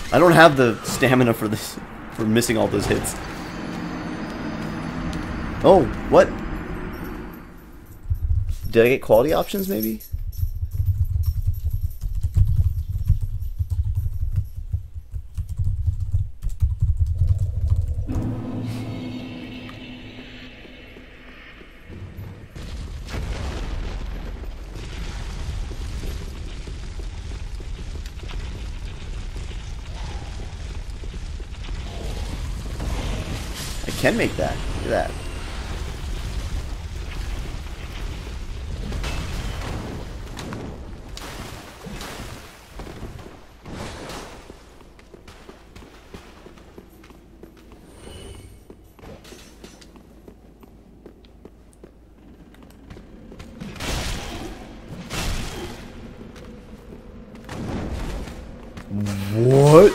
I don't have the stamina for this, for missing all those hits. Oh, what? Did I get quality options, maybe? I can make that. Look at that. What?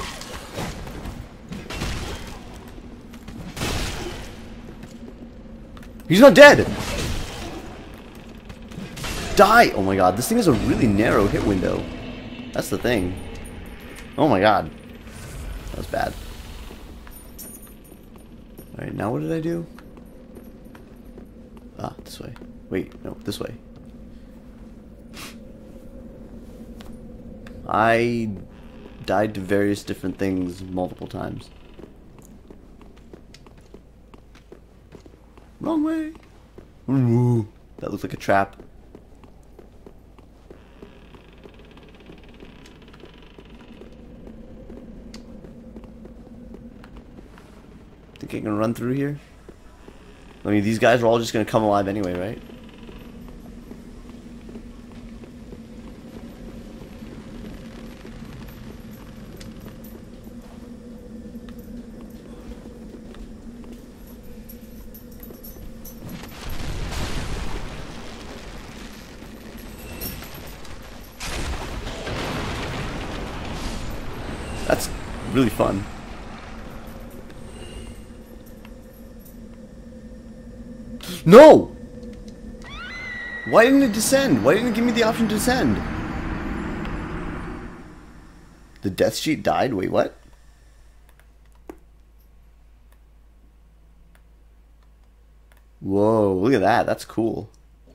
He's not dead! Die! Oh my god, this thing has a really narrow hit window. That's the thing. Oh my god. That was bad. Alright, now what did I do? Ah, this way. Wait, no, this way. I died to various different things multiple times. Wrong way. Ooh, that looks like a trap. Think I can run through here? I mean, these guys are all just gonna come alive anyway, right? That's really fun. No! Why didn't it descend? Why didn't it give me the option to descend? The death sheet died? Wait, what? Whoa, look at that. That's cool.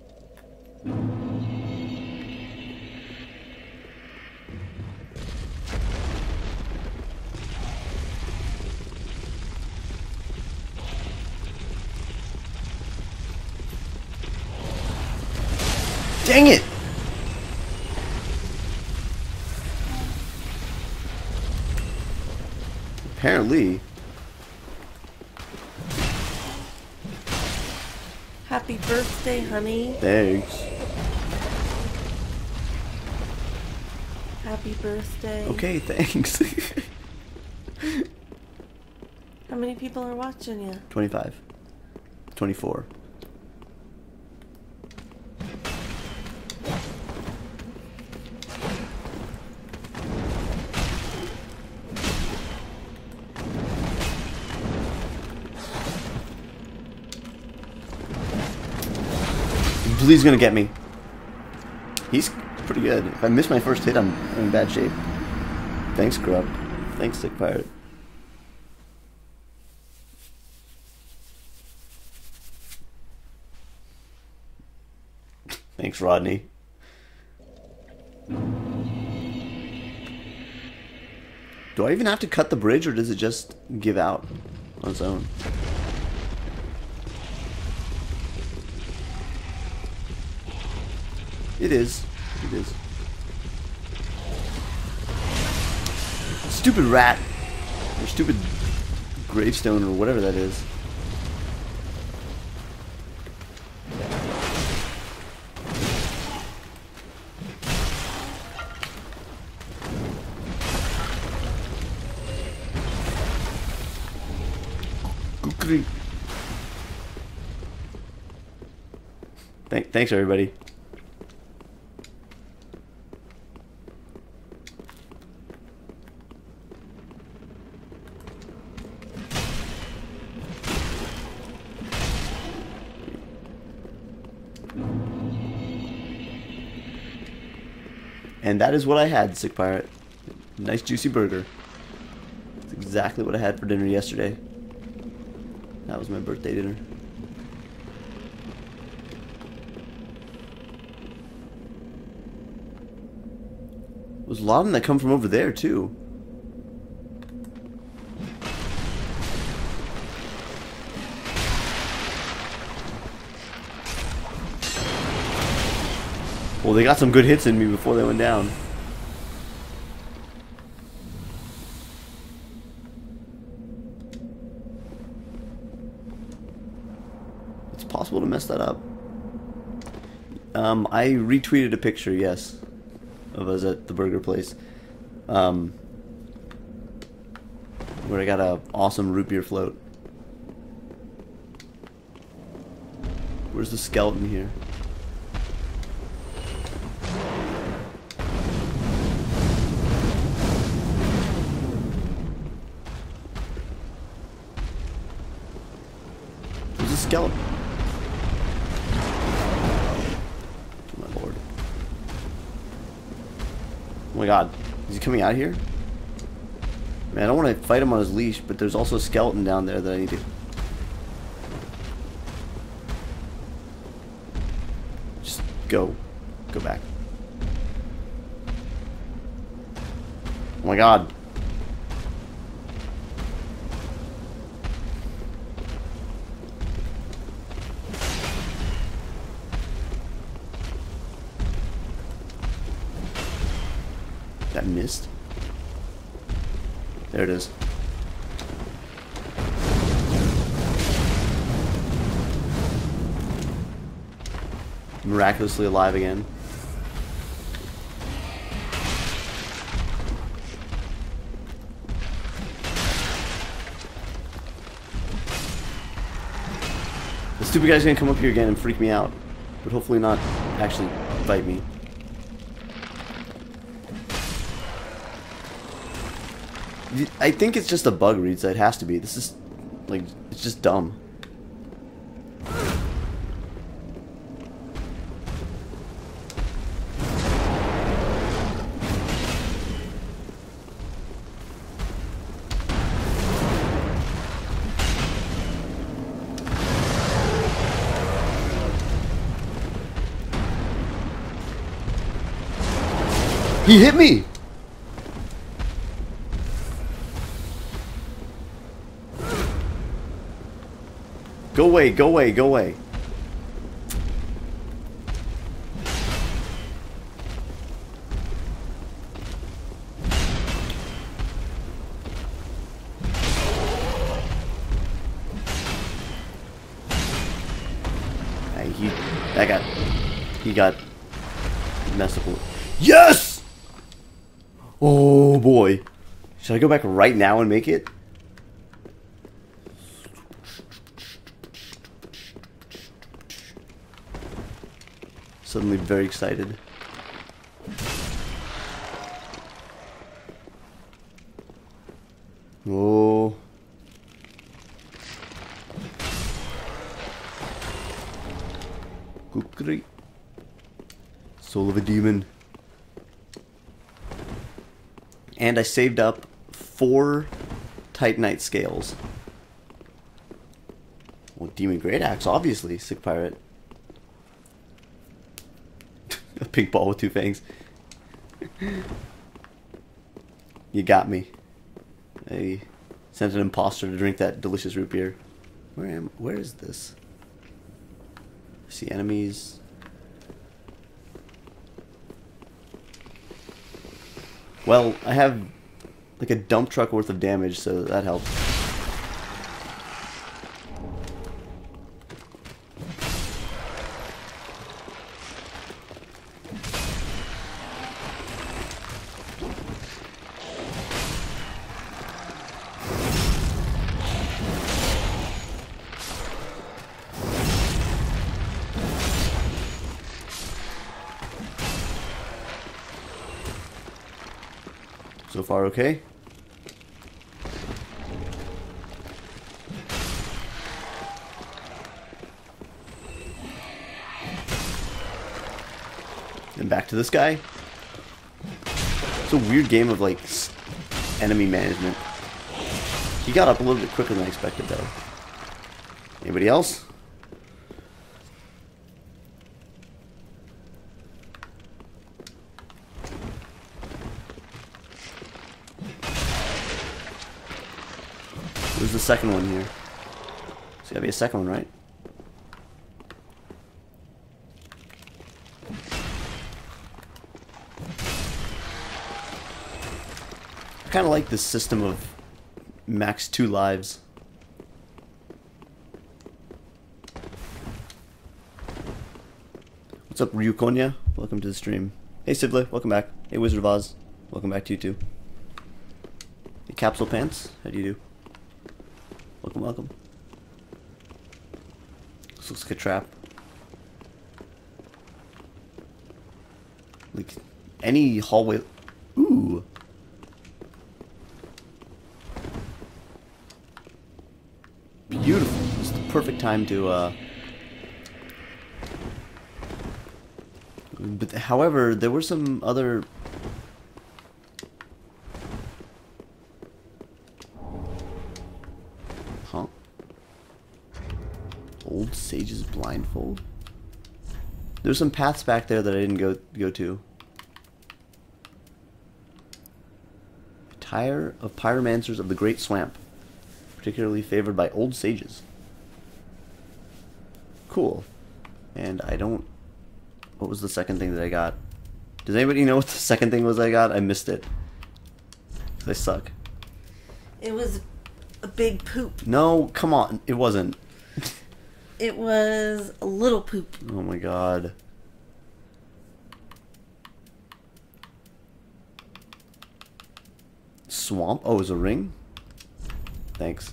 Dang it! Apparently. Happy birthday, honey. Thanks. Happy birthday. Okay, thanks. How many people are watching you? 25. 24. He's gonna get me. He's pretty good. If I miss my first hit, I'm in bad shape. Thanks, Grub. Thanks, Sick Pirate. Thanks, Rodney. Do I even have to cut the bridge, or does it just give out on its own? It is. It is. Stupid rat. Or stupid gravestone or whatever that is. Kukri. Thanks everybody. And that is what I had, Sick Pirate. Nice juicy burger. exactly what I had for dinner yesterday. That was my birthday dinner. There's a lot of them that come from over there, too. Well, they got some good hits in me before they went down. It's possible to mess that up. I retweeted a picture, yes, of us at the burger place, where I got a awesome root beer float. Where's the skeleton here? There's a skeleton. Oh my lord. Oh my god. Is he coming out here? Man, I don't want to fight him on his leash, but there's also a skeleton down there that I need to... Just go. Go back. Oh my god. That missed. There it is. Miraculously alive again. The stupid guy's gonna come up here again and freak me out, but hopefully not actually bite me. I think it's just a bug read, so it has to be. This is, like, it's just dumb. He hit me! Go away, go away, go away. He got messed up with. Yes! Oh boy. Should I go back right now and make it? Suddenly very excited. Oh. Kukri. Soul of a demon. And I saved up 4 Titanite scales. Well, demon greataxe, obviously, sick pirate. A pink ball with 2 fangs. You got me. I sent an imposter to drink that delicious root beer. Where is this? I see enemies. Well, I have like a dump truck worth of damage, so that helps. So far, okay. And back to this guy. It's a weird game of like enemy management. He got up a little bit quicker than I expected, though. Anybody else? Where's the second one here? There's gotta be a second one, right? I kind of like this system of max 2 lives. What's up, Ryukonya? Welcome to the stream. Hey, Sibla, welcome back. Hey, Wizard of Oz, welcome back to you too. Hey, Capsule Pants, how do you do? Welcome, welcome. This looks like a trap. Like, any hallway... Ooh! Beautiful. This is the perfect time to, But, however, there were some other... Huh? Old Sage's Blindfold? There's some paths back there that I didn't go to. Attire of Pyromancers of the Great Swamp. Particularly favored by old sages. Cool. And I don't... What was the second thing that I got? Does anybody know what the second thing was I got? I missed it. 'Cause I suck. It was a big poop. No, come on. It wasn't. It was a little poop. Oh my god. Swamp? Oh, it was a ring? Thanks.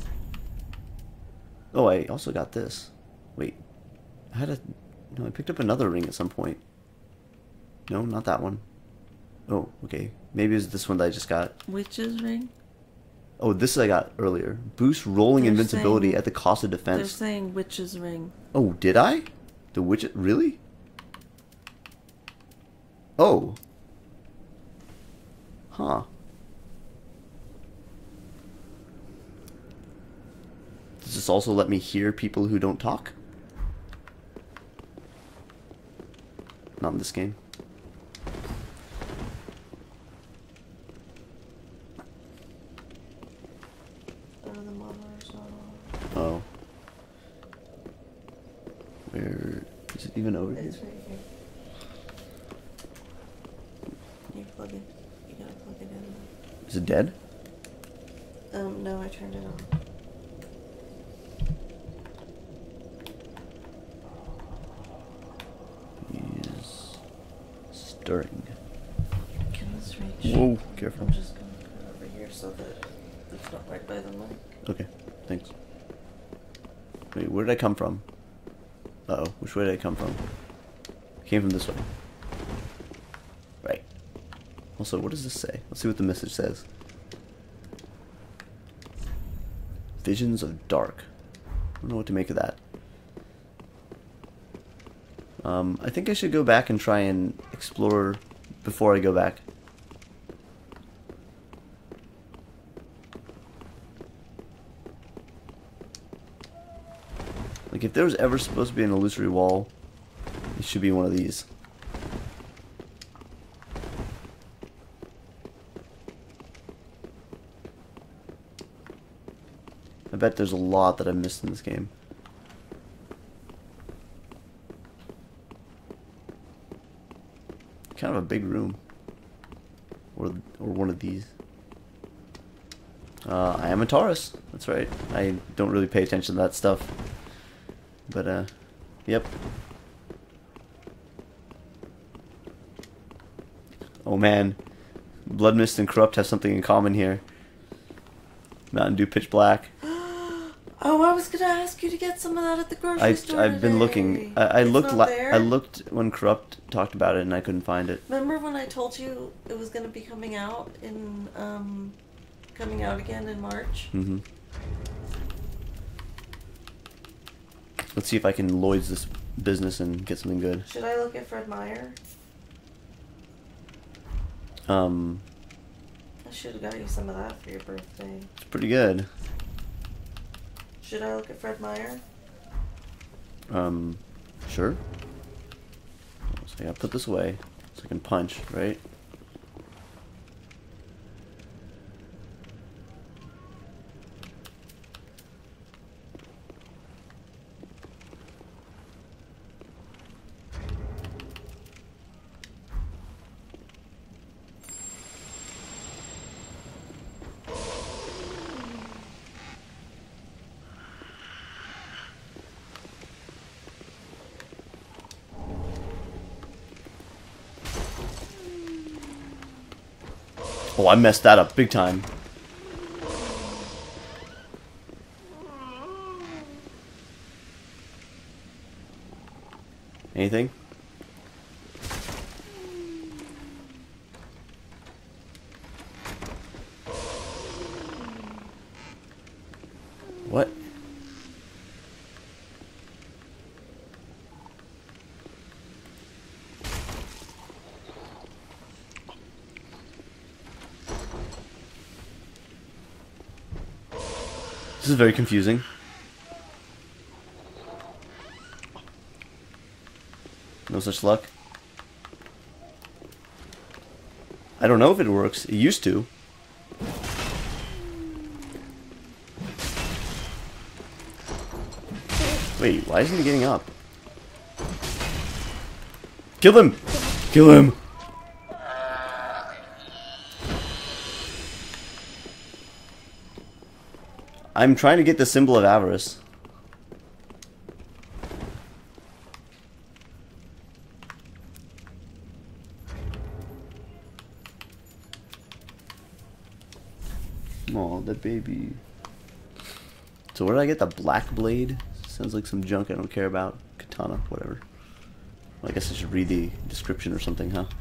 Oh, I also got this. Wait. I had a... No, I picked up another ring at some point. No, not that one. Oh, okay. Maybe it was this one that I just got. Witch's ring? Oh, this I got earlier. Boost rolling They're invincibility saying- at the cost of They're defense. saying witch's ring. Oh, did I? The witch... Really? Oh. Huh. Does this also let me hear people who don't talk? Not in this game. The monitor's not on. Oh. Where... Is it even over here? It's right here. You plug it. You gotta plug it in. Is it dead? No, I turned it on. He's stirring. Can this reach? Whoa, careful. I'm just gonna put it over here so that it's not right by the mic. Okay, thanks. Wait, where did I come from? Uh-oh, which way did I come from? I came from this way. Right. Also, what does this say? Let's see what the message says. Visions of Dark. I don't know what to make of that. I think I should go back and try and explore before I go back. Like, if there was ever supposed to be an illusory wall, it should be one of these. I bet there's a lot that I've missed in this game. Kind of a big room. Or one of these. I am a Taurus. That's right. I don't really pay attention to that stuff. But, yep. Oh man. Blood Mist and Corrupt have something in common here. Mountain Dew Pitch Black. Oh, I was gonna ask you to get some of that at the grocery store I've been today. looking. It's not there? I looked when Corrupt talked about it and I couldn't find it. Remember when I told you it was gonna be coming out again in March? Mm-hmm. Let's see if I can Lloyd's this business and get something good. Should I look at Fred Meyer? Um, I should have got you some of that for your birthday. It's pretty good. Should I look at Fred Meyer? Sure. So I gotta put this away so I can punch, right? Oh, I messed that up big time. Anything? What? This is very confusing. No such luck. I don't know if it works. It used to. Wait, why isn't he getting up? Kill him! Kill him! I'm trying to get the symbol of avarice. Aw, that baby. So where did I get the black blade? Sounds like some junk I don't care about. Katana, whatever. Well, I guess I should read the description or something, huh?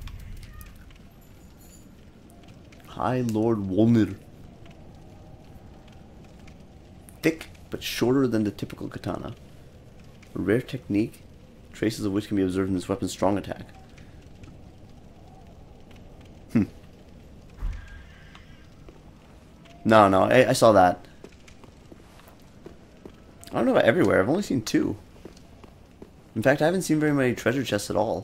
High Lord Wolnir. Thick, but shorter than the typical katana. A rare technique, traces of which can be observed in this weapon's strong attack. No, I saw that. I don't know about everywhere. I've only seen 2. In fact, I haven't seen very many treasure chests at all.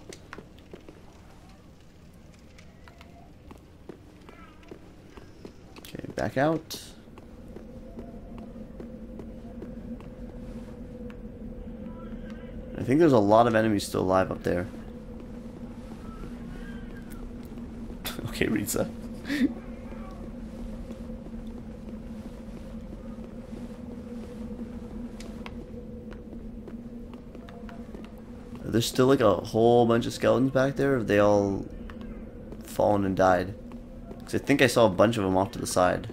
Okay, back out. I think there's a lot of enemies still alive up there. Okay, Ritza. There's still like a whole bunch of skeletons back there, or have they all fallen and died? Because I think I saw a bunch of them off to the side.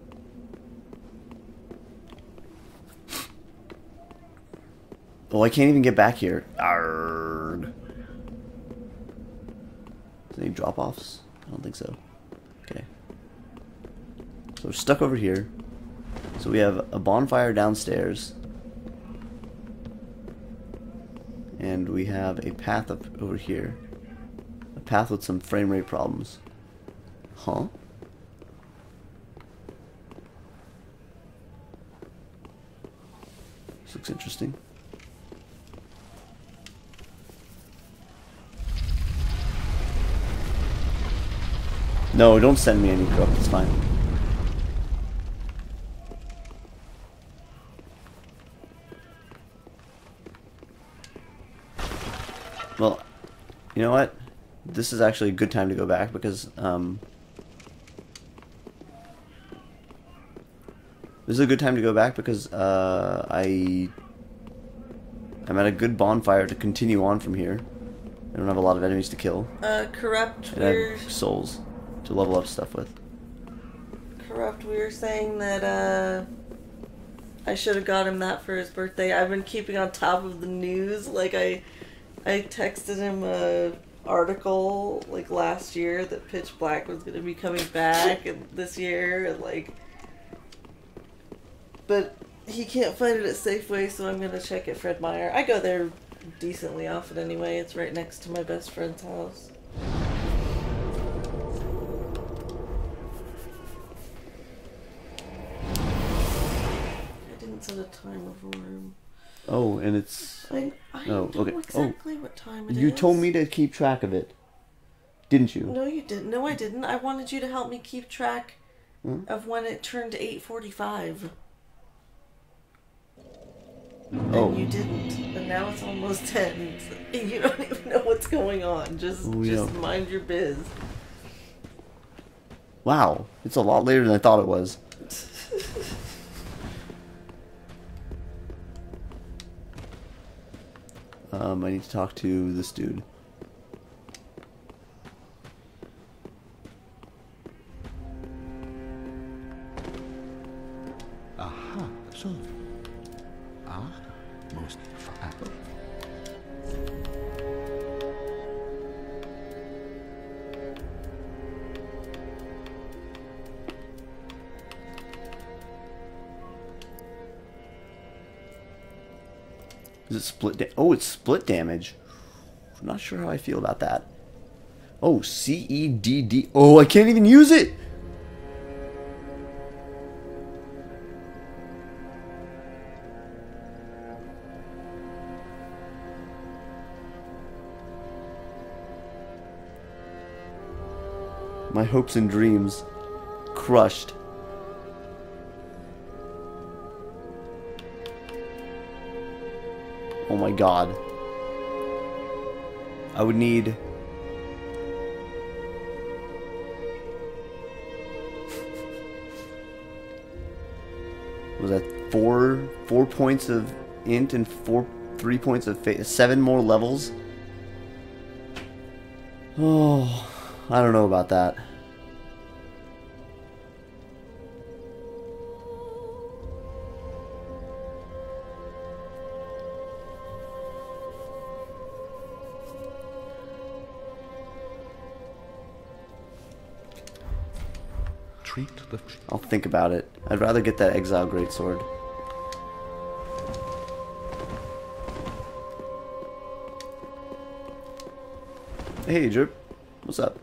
Oh, I can't even get back here. Arrgh. Is there any drop-offs? I don't think so. Okay. So we're stuck over here. So we have a bonfire downstairs. And we have a path up over here. A path with some frame rate problems. Huh? This looks interesting. No, don't send me any crook, it's fine. Well, you know what? This is actually a good time to go back because, this is a good time to go back because, I'm at a good bonfire to continue on from here. I don't have a lot of enemies to kill. Corrupt, and I have souls to level up stuff with. Corrupt, we were saying that, I should have got him that for his birthday. I've been keeping on top of the news. Like, I texted him a article, like, last year that Pitch Black was going to be coming back this year, and, like... But he can't find it at Safeway, so I'm going to check at Fred Meyer. I go there decently often anyway. It's right next to my best friend's house. set a timer for him. Oh, and it's... I oh, know okay. exactly what time it is. You told me to keep track of it. Didn't you? No, you didn't. No, I didn't. I wanted you to help me keep track of when it turned 8:45. Oh. And you didn't. And now it's almost 10. And you don't even know what's going on. Just mind your biz. Wow. It's a lot later than I thought it was. I need to talk to this dude. Aha, so. Most for apple. Is it split? Oh, it's split damage. I'm not sure how I feel about that. Oh, CEDD. Oh, I can't even use it. My hopes and dreams crushed. Oh my god. I would need... was that 4 points of int and 3 points of fate? 7 more levels? Oh, I don't know about that. I'll think about it. I'd rather get that Exile Greatsword. Hey, Drip. What's up?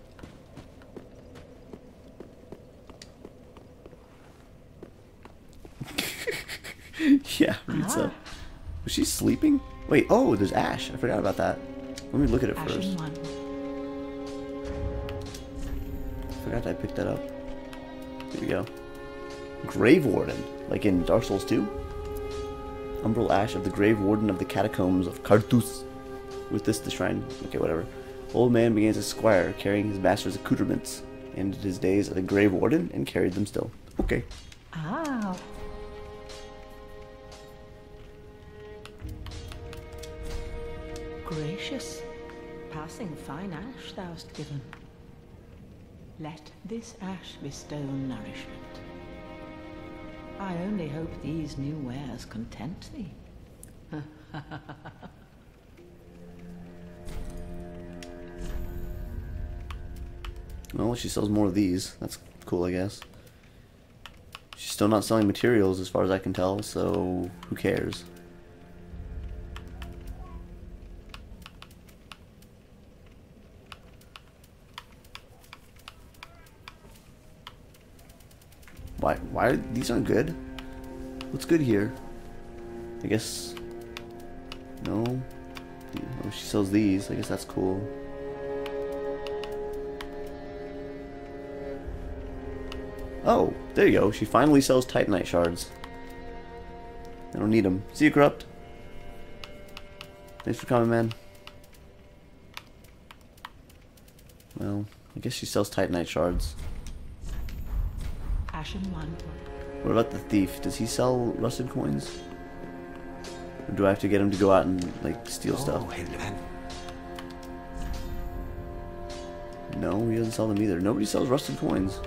Yeah, Reed's up. Was she sleeping? Wait, oh, there's Ash. I forgot about that. Let me look at it first. I forgot I picked that up. Here we go. Grave Warden, like in Dark Souls 2. Umbral Ash of the Grave Warden of the Catacombs of Karthus. With this, the shrine. Okay, whatever. Old man began as a squire, carrying his master's accoutrements. Ended his days as a Grave Warden and carried them still. Okay. Ah. Gracious, passing fine ash thou'st given. Let this ash bestow nourishment. I only hope these new wares content thee. Well, she sells more of these. That's cool, I guess. She's still not selling materials as far as I can tell, so who cares? Why these aren't good? What's good here? I guess no. Oh, she sells these. I guess that's cool. Oh, there you go. She finally sells Titanite shards. I don't need them. See you, Corrupt. Thanks for coming, man. Well, I guess she sells Titanite shards. Ashen one. What about the thief? Does he sell rusted coins? Or do I have to get him to go out and, like, steal stuff? No, he doesn't sell them either. Nobody sells rusted coins.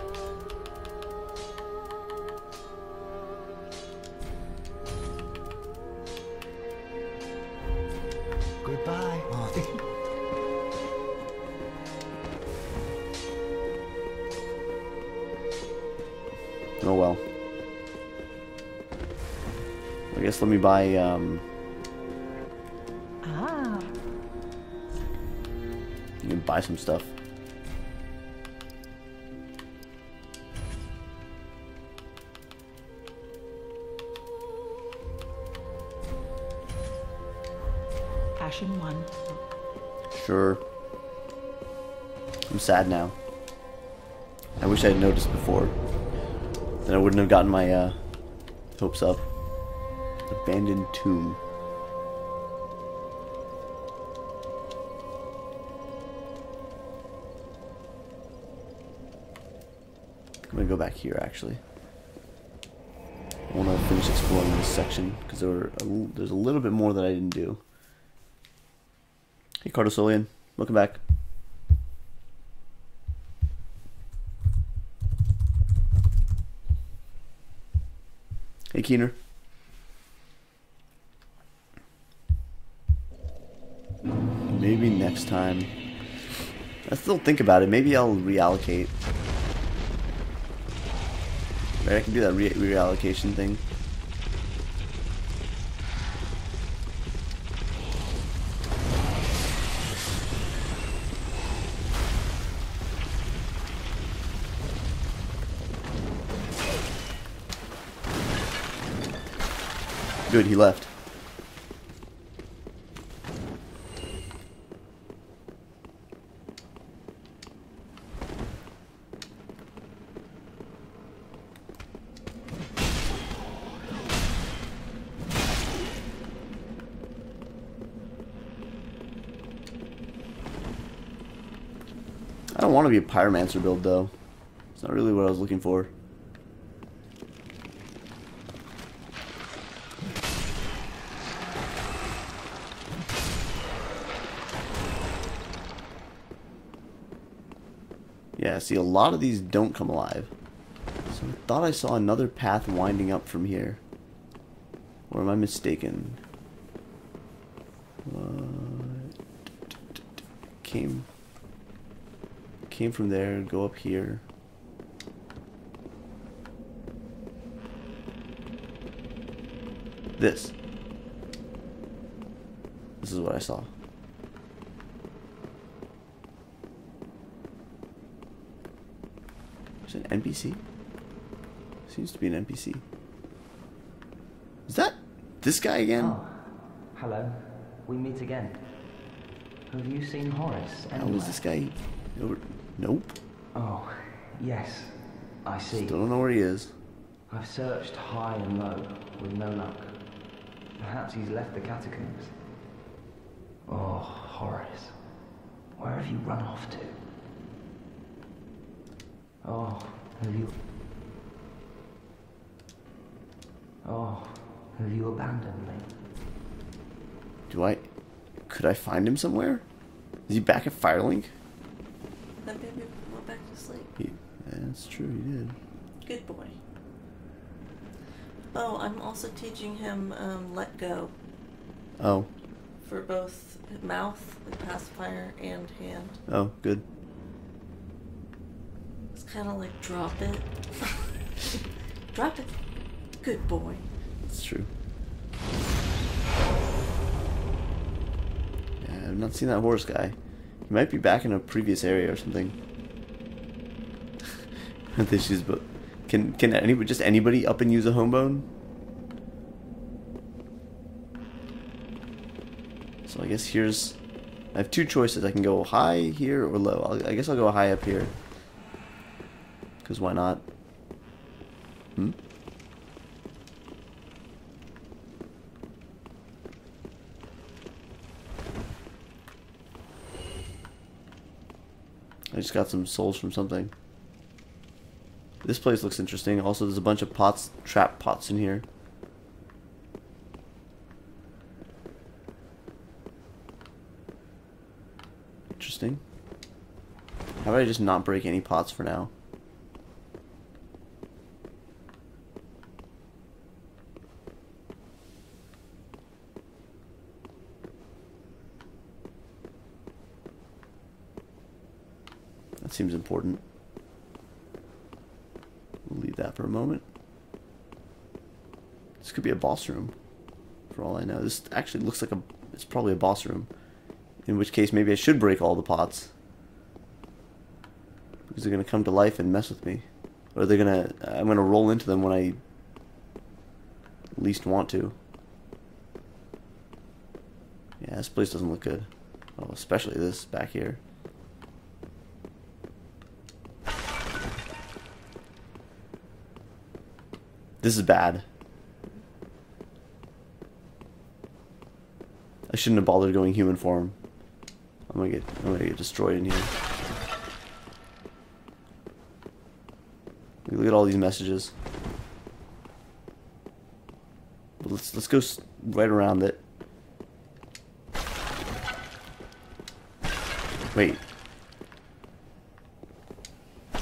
Goodbye. Oh well. I guess let me buy, Ah. you can buy some stuff. Ashen one. Sure. I'm sad now. I wish I had noticed before. Then I wouldn't have gotten my hopes up. Abandoned tomb. I'm gonna go back here actually. I want to finish exploring this section because there's a little bit more that I didn't do. Hey Cardosolian, welcome back. Hey Keener. Maybe next time. I still think about it. Maybe I'll reallocate. Right, I can do that reallocation thing. Good, he left. I don't want to be a pyromancer build though. It's not really what I was looking for. Yeah, see, a lot of these don't come alive. So I thought I saw another path winding up from here. Or am I mistaken? Came from there, go up here. This is what I saw. Is it an NPC? Seems to be an NPC. Is that this guy again? Oh, hello. We meet again. Have you seen Horace anywhere? How is this guy? Nope. Oh, yes. I see. Still don't know where he is. I've searched high and low with no luck. Perhaps he's left the catacombs. Oh, Horace. Where have you run off to? Oh, have you abandoned me? Could I find him somewhere? Is he back at Firelink? That baby went back to sleep. That's true, he did. Good boy. Oh, I'm also teaching him let go. Oh. For both mouth, like pacifier, and hand. Oh, good. It's kind of like drop it. Drop it. Good boy. That's true. Yeah, I've not seen that horse guy. He might be back in a previous area or something. This is, but can anybody up and use a homebone? So I guess I have two choices. I can go high here or low. I guess I'll go high up here. Because why not? I just got some souls from something. This place looks interesting. Also, there's a bunch of pots, trap pots in here. Interesting. How about I just not break any pots for now? That seems important. We'll leave that for a moment. This could be a boss room, for all I know. This actually looks like it's probably a boss room. In which case, maybe I should break all the pots. Because they're going to come to life and mess with me. Or I'm going to roll into them when I least want to. Yeah, this place doesn't look good. Well, especially this back here. This is bad. I shouldn't have bothered going human form. I'm gonna get destroyed in here. Look at all these messages. But let's go right around it. Wait. I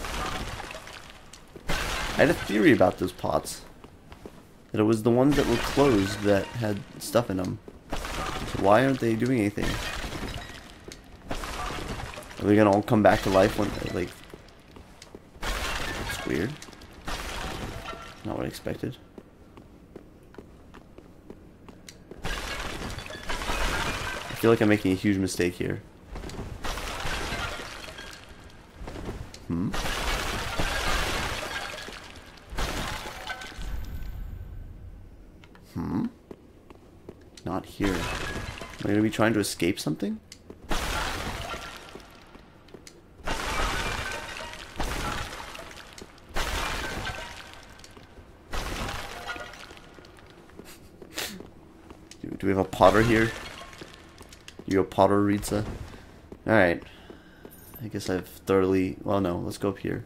had a theory about those pots. That it was the ones that were closed that had stuff in them. So why aren't they doing anything? Are they gonna all come back to life when, like... It's weird. Not what I expected. I feel like I'm making a huge mistake here. Not here. Am I gonna be trying to escape something? Do we have a potter here? You a potter, Ritza? Alright. I guess I've thoroughly... Well, no. Let's go up here.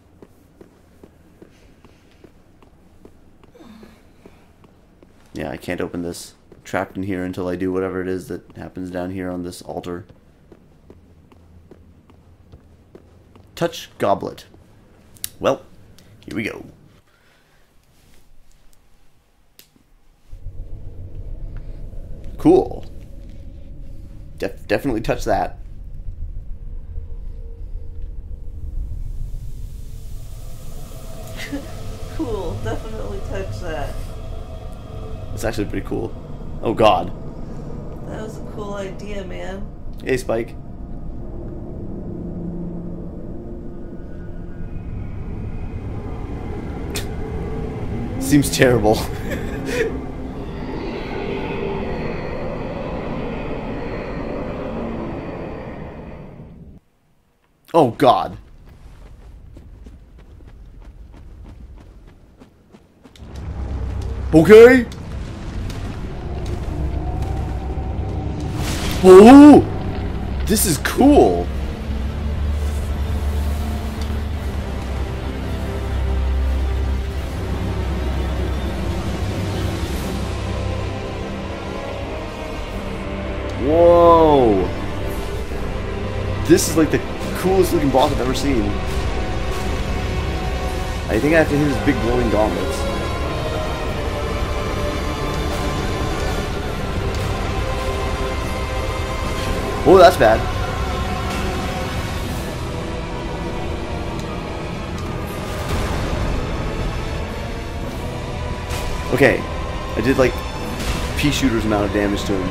Yeah, I can't open this. I'm trapped in here until I do whatever it is that happens down here on this altar. Touch goblet. Well, here we go. Cool. Definitely touch that. Cool. Definitely touch that. It's actually pretty cool. Oh god. That was a cool idea, man. Hey, Spike. Seems terrible. Oh god. Okay. Oh, this is cool. Whoa. This is like the coolest looking boss I've ever seen. I think I have to hit his big glowing gauntlets. Oh, that's bad. Okay, I did like pea shooter's amount of damage to him.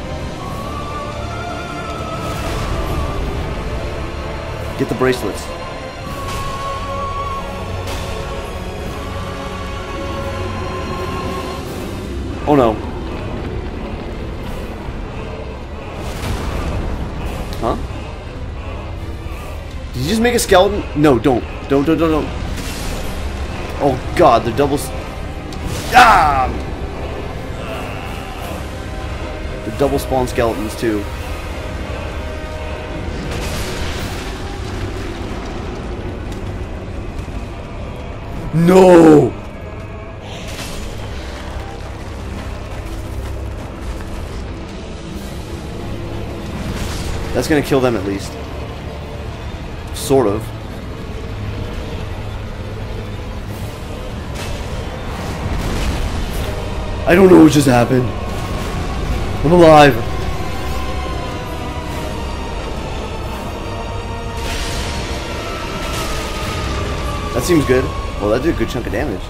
Get the bracelets. Oh no. Huh? Did you just make a skeleton? No, don't. Don't. Oh god, they're double... Ah! They're double spawn skeletons too. No! That's gonna kill them at least. Sort of. I don't know what just happened. I'm alive. That seems good. Well, that did a good chunk of damage.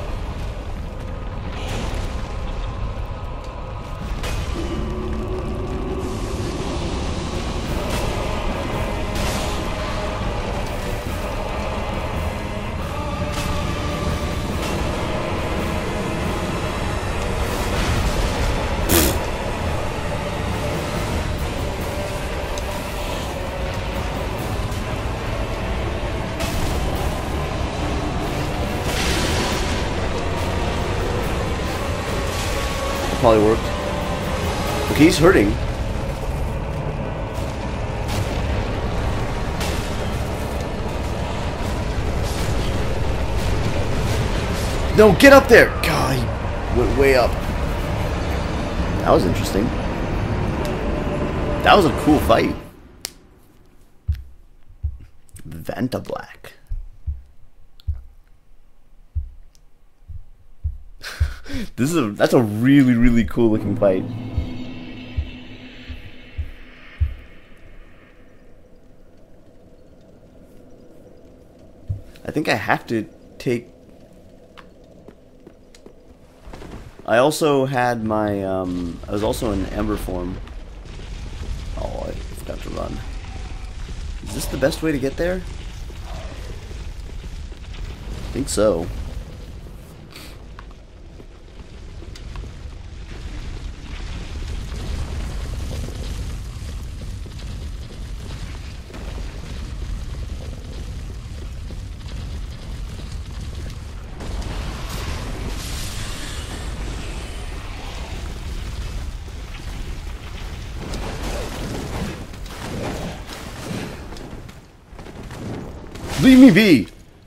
probably worked. Okay, he's hurting. No, get up there! God, he went way up. That was interesting. That was a cool fight. Vanta Black. That's a really, really cool looking fight. I think I have to take... I also had my, I was also in Ember form. Oh, I forgot to run. Is this the best way to get there? I think so. Leave me be!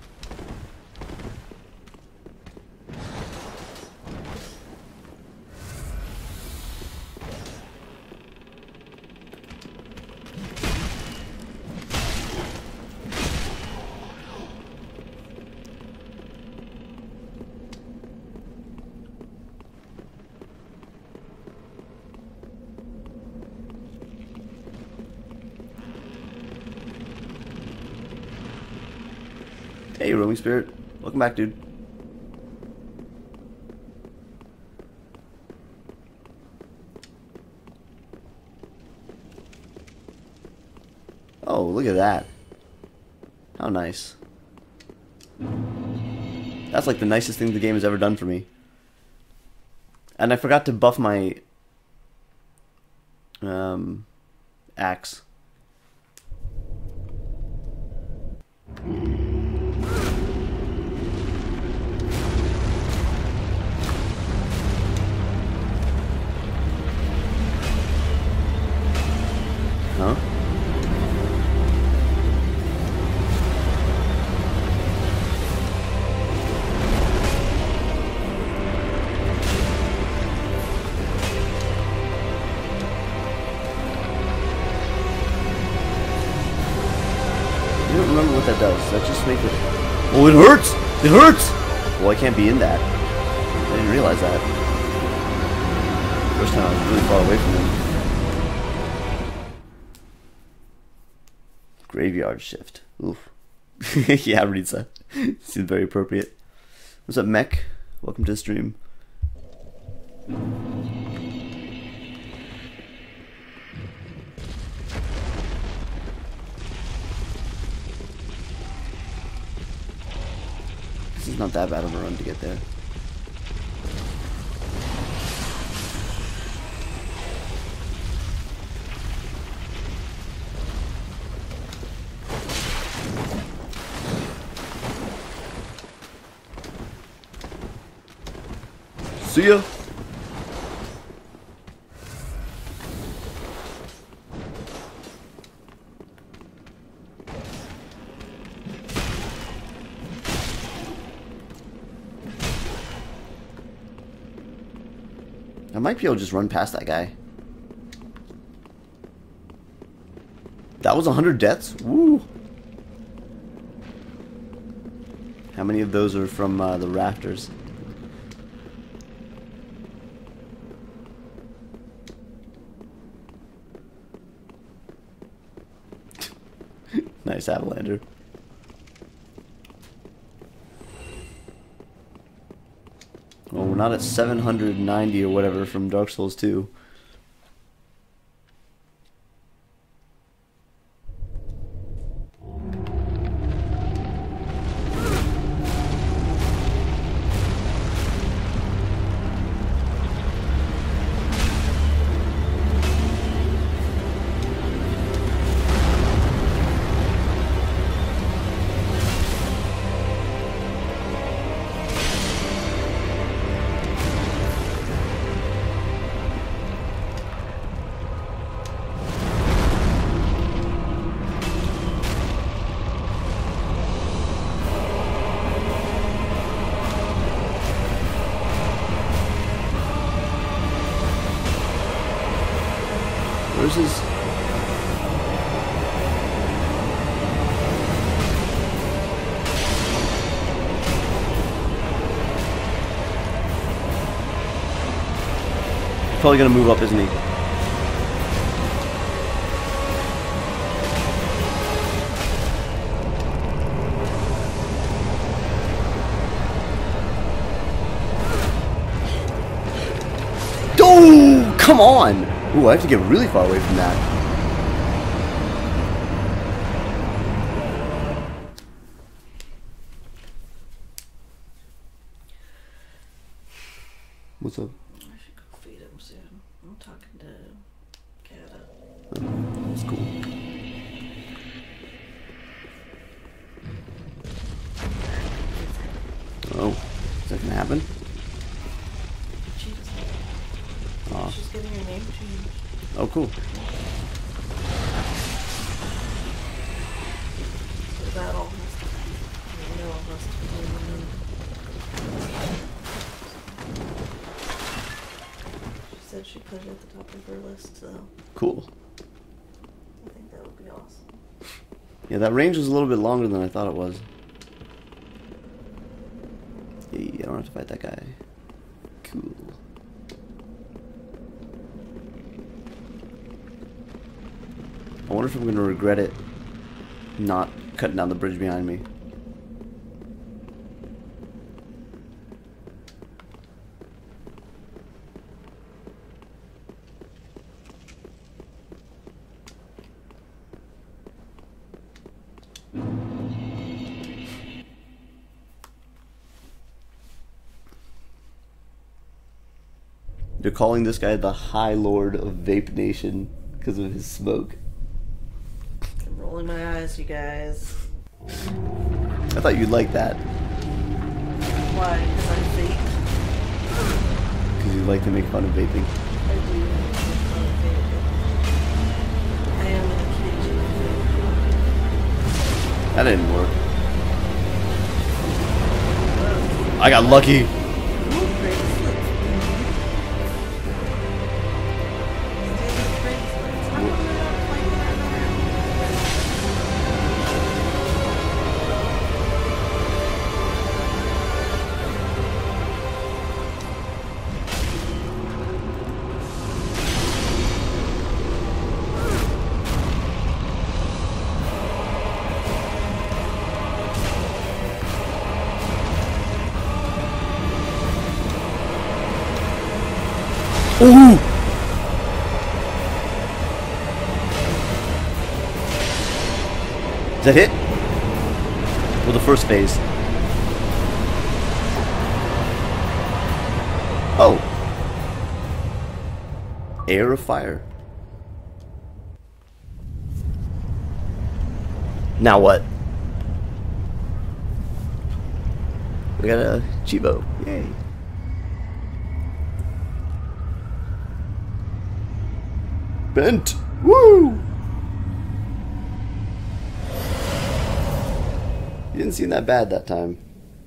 Hey, roaming spirit. Welcome back, dude. Oh, look at that. How nice. That's like the nicest thing the game has ever done for me. And I forgot to buff my axe. Huh? I don't remember what that does. That just make it... Oh, it hurts! It hurts! Well, I can't be in that. I didn't realize that. First time I was really far away from him. Graveyard shift. Oof. Yeah, Rita. Seems very appropriate. What's up, Mech? Welcome to the stream. This is not that bad of a run to get there. See ya. I might be able to just run past that guy. That was 100 deaths? Woo! How many of those are from the rafters? Nice, Avalander. Well, we're not at 790 or whatever from Dark Souls 2. probably gonna move up, isn't he? Oh, come on! Ooh, I have to get really far away from that. What's up? I should go feed him soon. I'm talking to Kata. Oh, that's cool. Oh, is that gonna happen? She doesn't. Aw. She's getting her name changed. Oh, cool. So that all has to be. You know, all has to be. She said she put it at the top of her list, so Cool. I think that would be awesome. Yeah, that range was a little bit longer than I thought it was. Hey, I don't have to fight that guy. Cool. I wonder if I'm going to regret it not cutting down the bridge behind me. They're calling this guy the High Lord of Vape Nation because of his smoke. I'm rolling my eyes, you guys. I thought you'd like that. Why? Because I'm fake. Because you like to make fun of vaping. I do. I am an occasional fake. That didn't work. I got lucky. Ooh! Is that hit? Well, the first phase. Oh. Air of fire. Now what? We got a Chivo. Yay. Bent. Woo! You didn't seem that bad that time.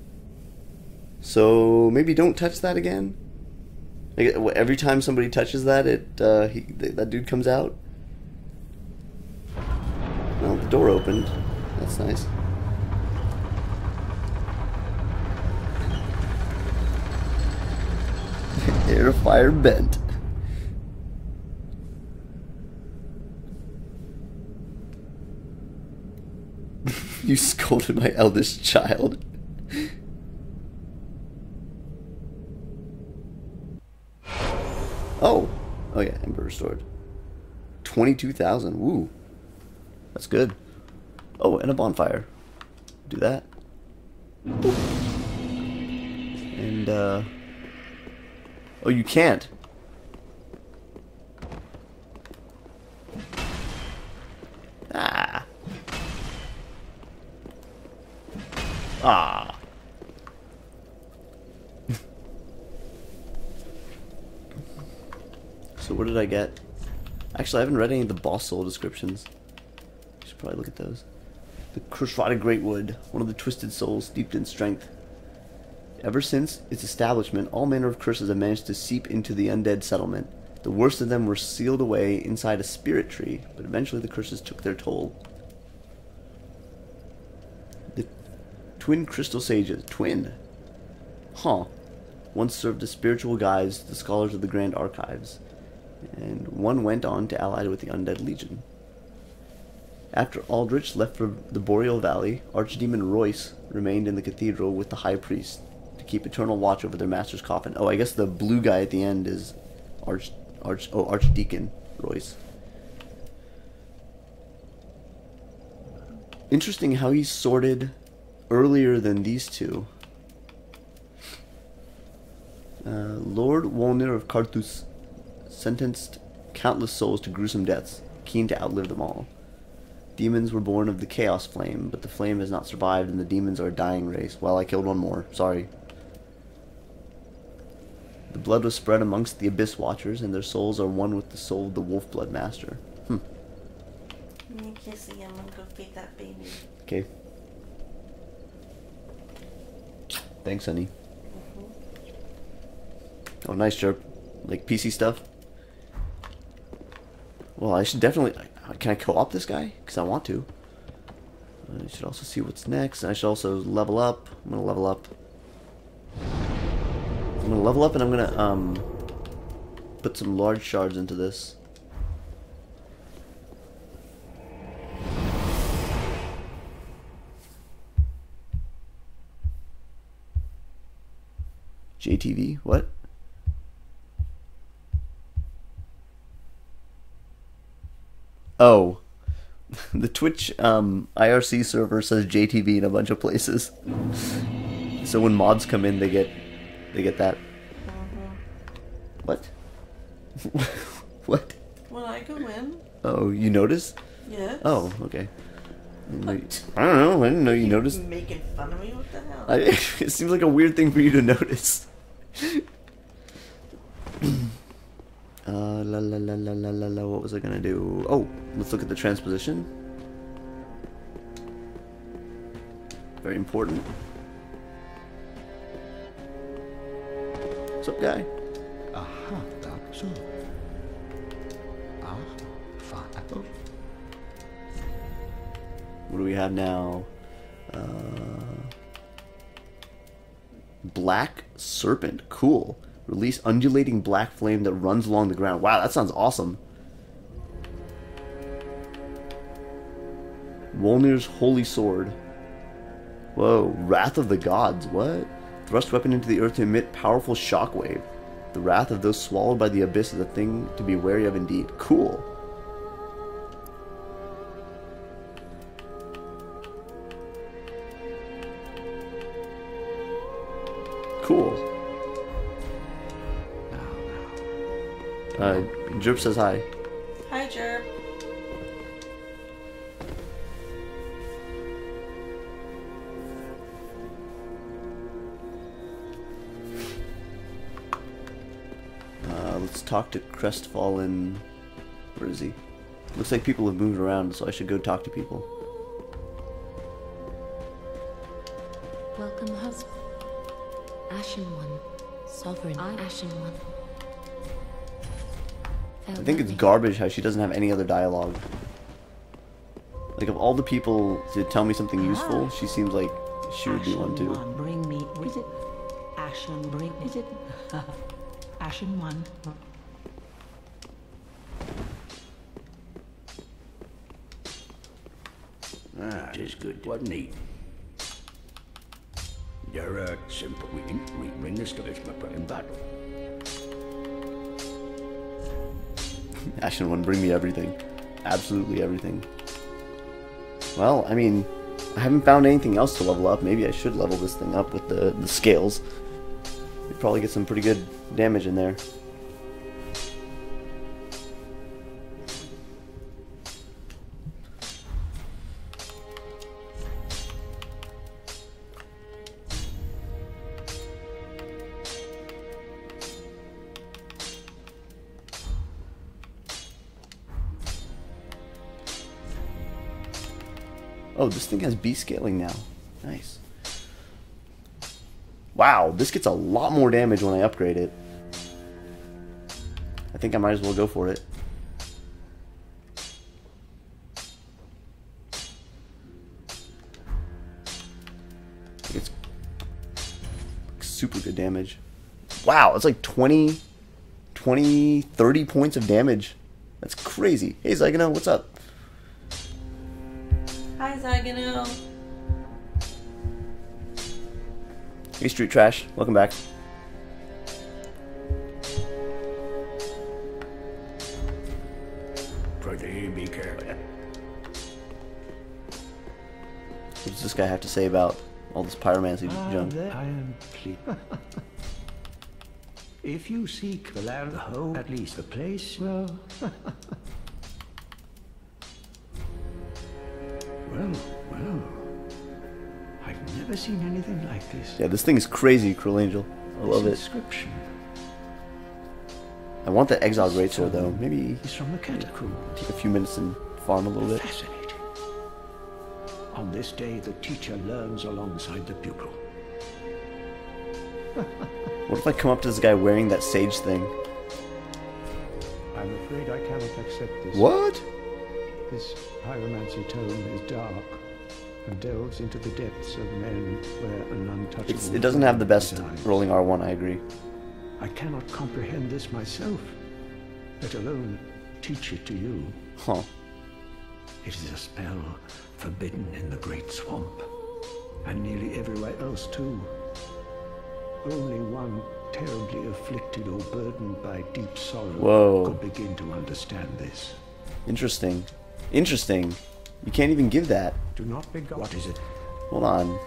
So maybe don't touch that again. Like every time somebody touches that, that dude comes out. Well, the door opened. That's nice. Air fire bent. You scolded my eldest child. Oh. Oh yeah, Ember restored. 22,000. Woo. That's good. Oh, and a bonfire. Do that. And, oh, you can't. Ah. Ah. So what did I get? Actually, I haven't read any of the boss soul descriptions. I should probably look at those. The Crush-Rotted Greatwood, one of the twisted souls steeped in strength. Ever since its establishment, all manner of curses have managed to seep into the undead settlement. The worst of them were sealed away inside a spirit tree, but eventually the curses took their toll. The Twin Crystal Sages. Twin? Huh. Once served as spiritual guides to the scholars of the Grand Archives. And one went on to ally with the Undead Legion. After Aldrich left for the Boreal Valley, Archdemon Royce remained in the cathedral with the High Priest to keep eternal watch over their master's coffin. Oh, I guess the blue guy at the end is Archdeacon Royce. Interesting how he's sorted earlier than these two. Lord Wolnir of Carthus sentenced countless souls to gruesome deaths, keen to outlive them all. Demons were born of the Chaos Flame, but the flame has not survived and the demons are a dying race. Well, I killed one more. Sorry. The blood was spread amongst the Abyss Watchers, and their souls are one with the soul of the Wolf-Blood Master. Kissy, I'm gonna go feed that baby. Okay. Thanks, honey. Oh, nice, Chirp. Like PC stuff? Well, I should definitely... Can I co-op this guy? Because I want to. I should also see what's next. I should also level up. I'm going to level up. I'm going to level up and I'm going to put some large shards into this. JTV? What? Oh, the Twitch IRC server says JTV in a bunch of places. So when mods come in, they get that. What? What? When I go in? Oh, you notice? Yes. Oh, okay. I don't know. I didn't know you noticed. Making fun of me? What the hell? It seems like a weird thing for you to notice. What was I gonna do? Oh, let's look at the transposition. Very important. What's up, guy? Aha, that's so. Ah, fine. What do we have now? Black Serpent. Cool. Release undulating black flame that runs along the ground. Wow, that sounds awesome. Wolnir's Holy Sword. Whoa, Wrath of the Gods. What? Thrust weapon into the earth to emit powerful shockwave. The wrath of those swallowed by the abyss is a thing to be wary of indeed. Cool. Cool. Jerp says hi. Hi, Jerp. Let's talk to Crestfallen. Where is he? Looks like people have moved around, so I should go talk to people. Welcome, husband. Ashen One. Sovereign. Ashen One. I think it's garbage how she doesn't have any other dialogue. Like, of all the people to tell me something useful, she seems like she would be one too. Bring me. Is it Ashen? Bring. Is it Ashen One? Ah, it is good, wasn't it? They're simple. We can bring this to this in battle. Ashen One, bring me everything. Absolutely everything. Well, I mean, I haven't found anything else to level up. Maybe I should level this thing up with the scales. We'd probably get some pretty good damage in there. Oh, this thing has B scaling now. Nice. Wow, this gets a lot more damage when I upgrade it. I think I might as well go for it. It's super good damage. Wow, it's like 20 20, 30 points of damage. That's crazy. Hey, Zygano, what's up? Hi, Zygano. Hey, Street Trash. Welcome back. Pretty be careful. What does this guy have to say about all this pyromancy junk? I am pleased. If you seek the land, the whole, at least the place, well... well... I've never seen anything like this. Yeah, this thing is crazy, Cruel Angel. I love it. Inscription. I want the exile greatsword though. Maybe It's from the catacombs. take a few minutes and farm a little bit. Fascinating. On this day, the teacher learns alongside the pupil. What if I come up to this guy wearing that sage thing? I'm afraid I cannot accept this. What? This pyromancy tome is dark and delves into the depths of men where an untouchable... It doesn't have the best resides. rolling R1, I agree. I cannot comprehend this myself, let alone teach it to you. Huh. It is a spell forbidden in the Great Swamp, and nearly everywhere else too. Only one terribly afflicted or burdened by deep sorrow Whoa. could begin to understand this. Interesting. Interesting. You can't even give that. Do not be... What is it? Hold on.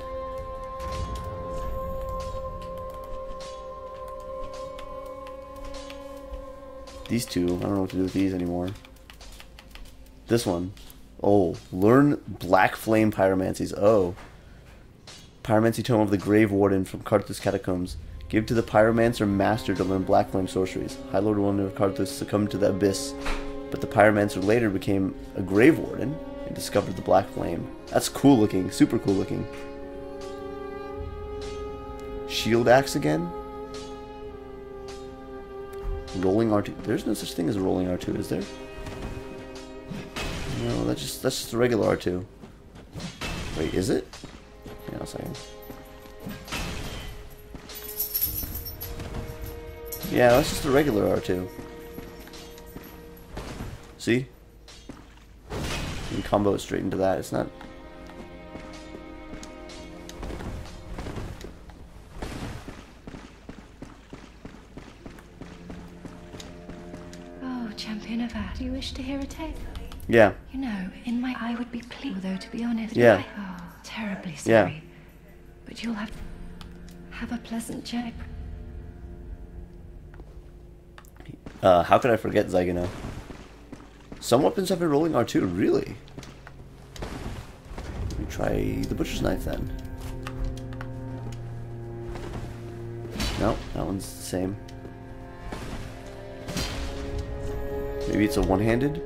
These two, I don't know what to do with these anymore. This one. Oh, learn Black Flame Pyromancies. Oh. Pyromancy Tome of the Grave Warden from Karthus Catacombs. Give to the Pyromancer Master to learn Black Flame sorceries. High Lord Wolnir of Karthus succumbed to the Abyss, but the Pyromancer later became a Grave Warden and discovered the Black Flame. That's cool looking, super cool looking. Shield Axe again? Rolling R2. There's no such thing as a rolling R2, is there? No, that's just a regular R2. Wait, is it? Hang on a second. Yeah, that's just a regular R2. See? You can combo it straight into that. It's not... Oh, Champion of Art, do you wish to hear a tale? Yeah. You know, in my I would be pleased, though, to be honest. Yeah. Oh, terribly Yeah. sorry. But you'll have a pleasant journey. How could I forget Zygano? Some weapons have a rolling R2, really? Let me try the Butcher's Knife then. No, that one's the same. Maybe it's a one-handed?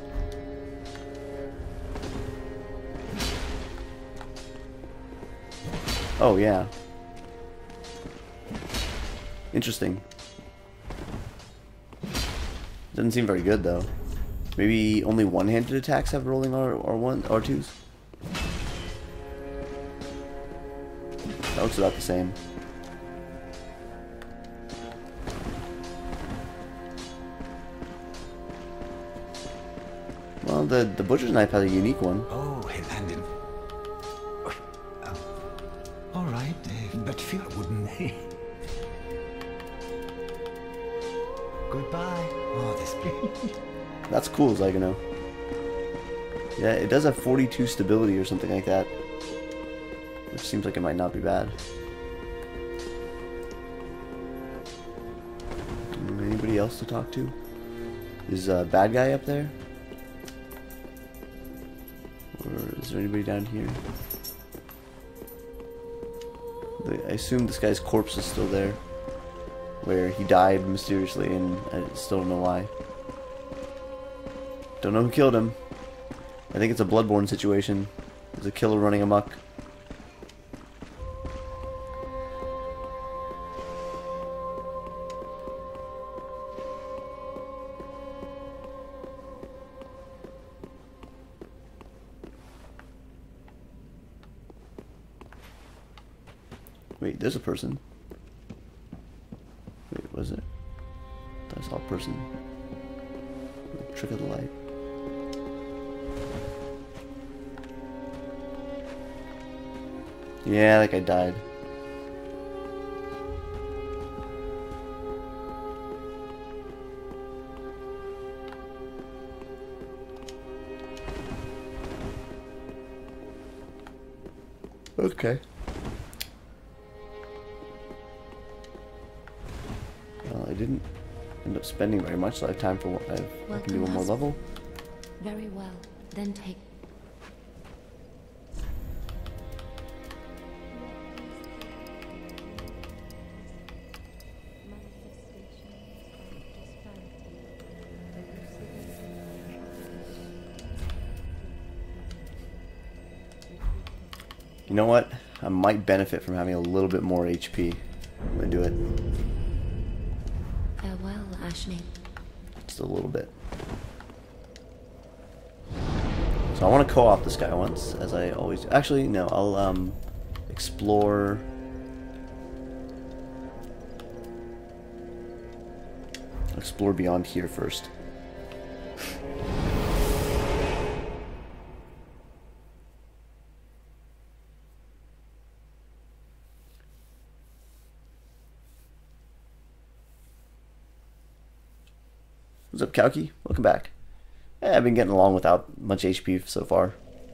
Oh, yeah. Interesting. Doesn't seem very good, though. Maybe only one-handed attacks have rolling R1, R2s? That looks about the same. Well, the Butcher's Knife has a unique one. Oh, he landed. All right, but fear wouldn't he? Goodbye. Oh, this. That's cool, Zygano. Yeah, it does have 42 stability or something like that. Which seems like it might not be bad. Anybody else to talk to? Is a bad guy up there? Or is there anybody down here? I assume this guy's corpse is still there. Where he died mysteriously and I still don't know why. Don't know who killed him. I think it's a Bloodborne situation. There's a killer running amok. Wait, there's a person. Wait, was it? I saw a person. Trick of the light. Yeah, that guy died. Okay. Well, I didn't end up spending very much, so I have time for I can do one more level. Very well. Then take. You know what? I might benefit from having a little bit more HP. I'm gonna do it. Farewell, Ashning. Just a little bit. So I want to co-op this guy once, as I always do. Actually, no, I'll explore. Explore beyond here first. What's up, Kauki? Welcome back. Yeah, I've been getting along without much HP so far.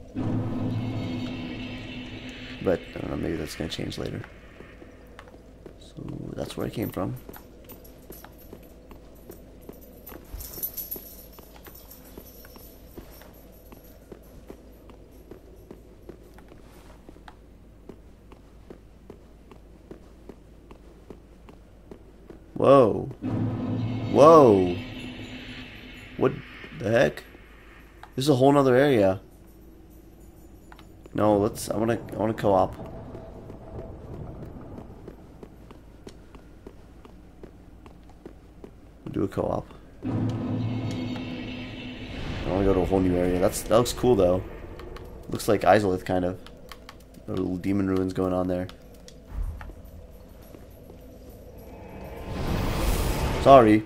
But, I don't know, maybe that's going to change later. So, that's where I came from. Whoa. Whoa. What the heck? This is a whole nother area. No, let's I wanna co-op. We'll do a co-op. I wanna go to a whole new area. That looks cool though. Looks like Izalith kind of. There are little demon ruins going on there. Sorry.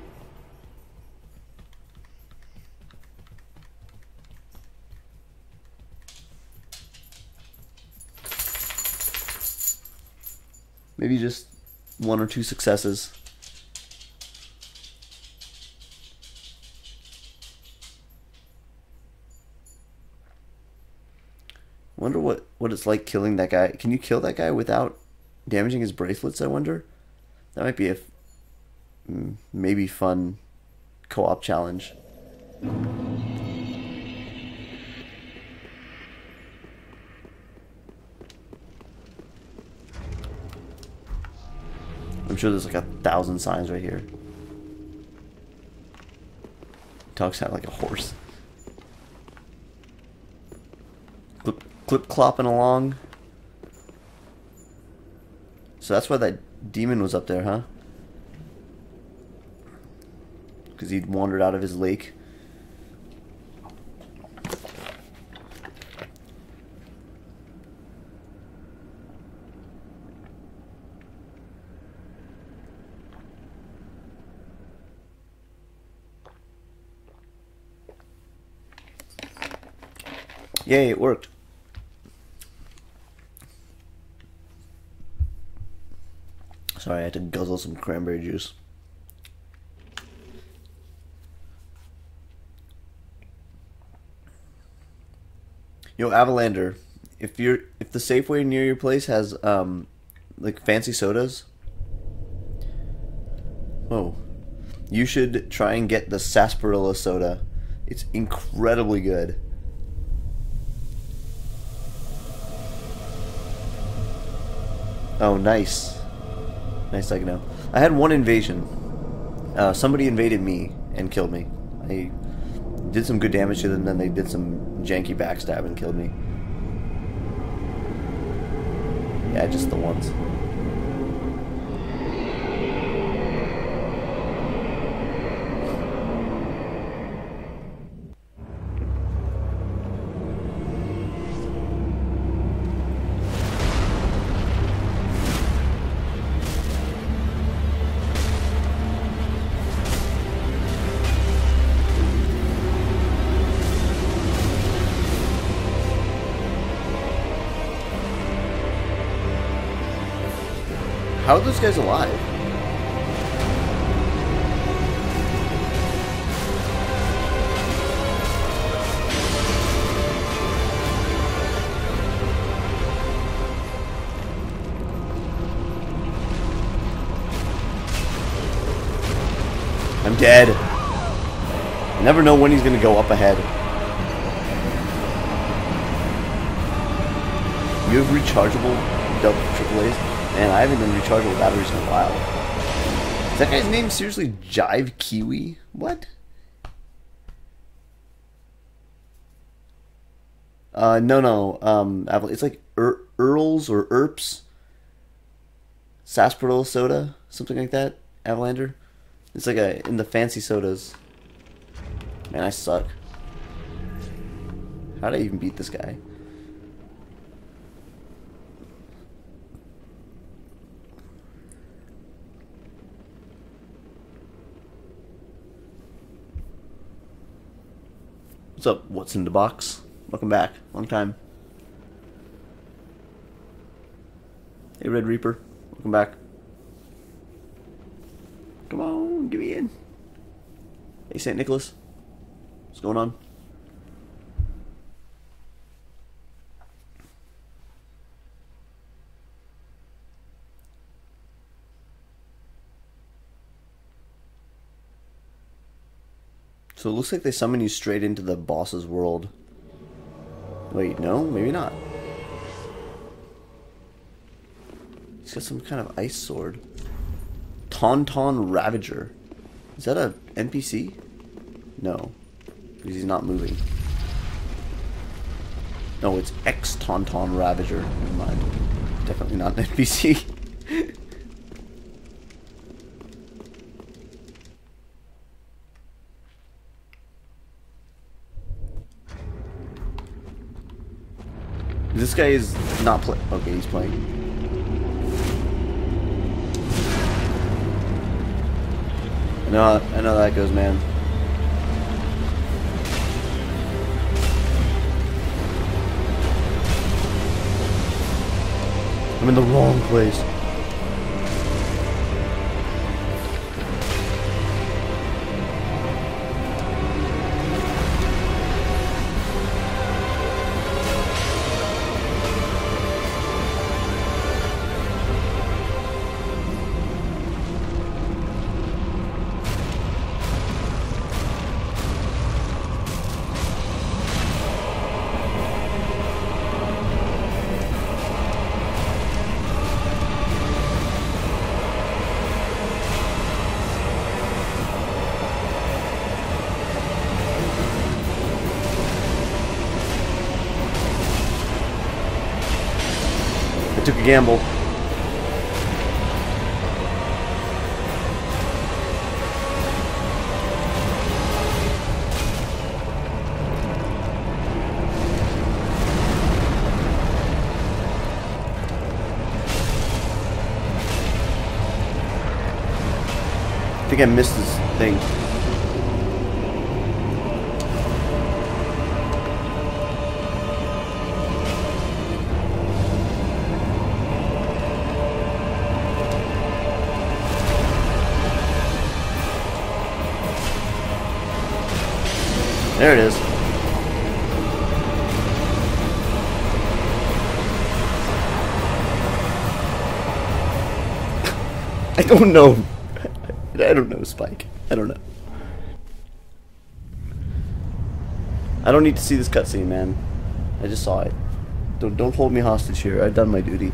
Maybe just 1 or 2 successes. Wonder what it's like killing that guy. Can you kill that guy without damaging his bracelets, I wonder? That might be a maybe fun co-op challenge. I'm sure there's like 1,000 signs right here. Dog sound like a horse. Clip clopping along. So that's why that demon was up there, huh? Because he'd wandered out of his lake. Yay, it worked. Sorry, I had to guzzle some cranberry juice. Yo, Avalander, if the Safeway near your place has like fancy sodas, you should try and get the sarsaparilla soda. It's incredibly good. Oh, nice. Nice, I know. I had one invasion. Somebody invaded me and killed me. I did some good damage to them, then they did some janky backstab and killed me. Yeah, just the ones. How are those guys alive? I'm dead. You never know when he's gonna go up ahead. You have rechargeable double AAAs? Man, I haven't been rechargeable batteries in a while. Is that guy's name seriously Jive Kiwi? What? No. It's like Earls or Erps. Sarsaparilla soda? Something like that? Avalander? It's like in the fancy sodas. Man, I suck. How did I even beat this guy? What's up? What's in the box? Welcome back. Long time. Hey, Red Reaper. Welcome back. Come on, get me in. Hey, St. Nicholas. What's going on? So it looks like they summon you straight into the boss's world. Wait, no? Maybe not. He's got some kind of ice sword. Tauntaun Ravager. Is that a NPC? No. Because he's not moving. No, it's Tauntaun Ravager. Never mind. Definitely not an NPC. This guy is not playing. Okay, he's playing. I know how that goes, man. I'm in the wrong place. I took a gamble. I think I missed this thing. There it is. I don't know. I don't know, Spike. I don't know. I don't need to see this cutscene, man. I just saw it. Don't hold me hostage here. I've done my duty.